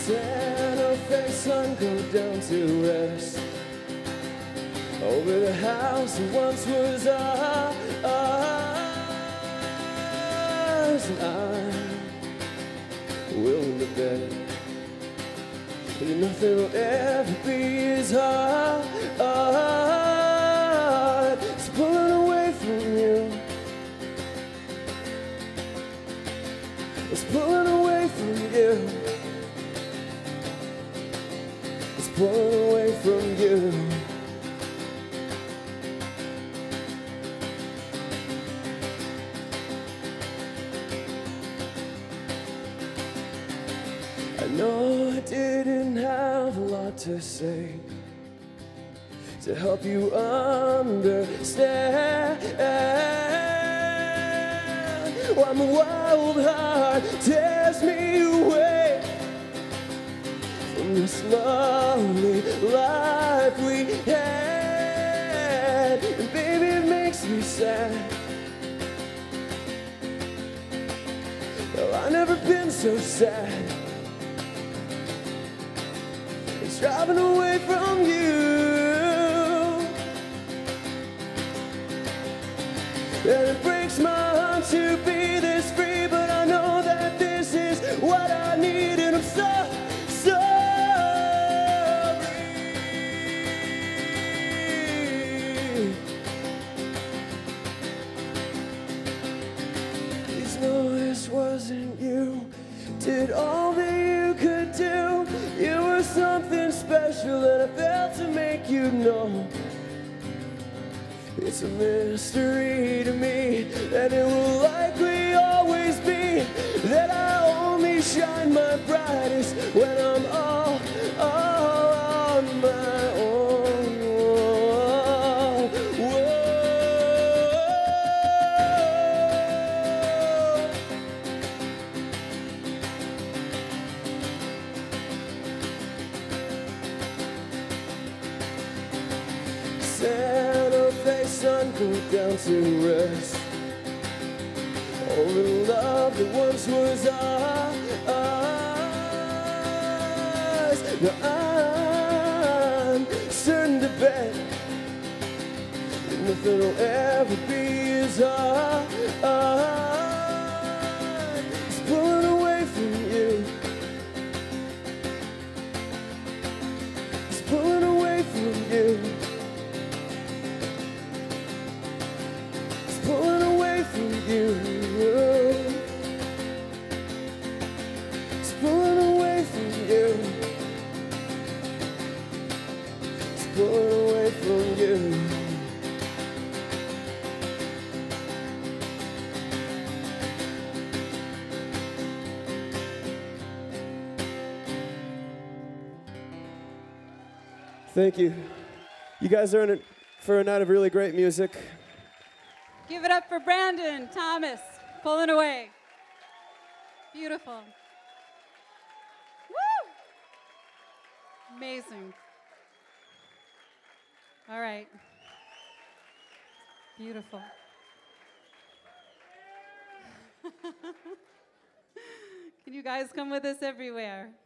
Santa Fe sun go down to rest over the house that once was ours, and I'm willing to bet that nothing will ever be as hard as pulling away from you. It's pulling away from you. It's pulling away from you. I know I didn't have a lot to say to help you understand why my wild heart tears me away from this lovely life we had. And baby, it makes me sad. Well, I've never been so sad. It's driving away from you. And it breaks my heart to be this free, but I know that this is what I need, and I'm so sorry. Please know this wasn't you. Did all that you could do. You were something special that I felt to make you know. It's a mystery to me that it will likely always be that I only shine my brightest when I'm all on my own. Whoa. Santa Fe sun go down to rest over the love that once was ours. Now I'm certain to bet that nothing will ever be as hard as pulling away from you. It's pulling away from you. Pulling away from you. It's pulling away from you. It's pulling away from you. Thank you. You guys are in it for a night of really great music. Give it up for Brandon Thomas, Pulling Away. Beautiful. Woo! Amazing. All right. Beautiful. Can you guys come with us everywhere?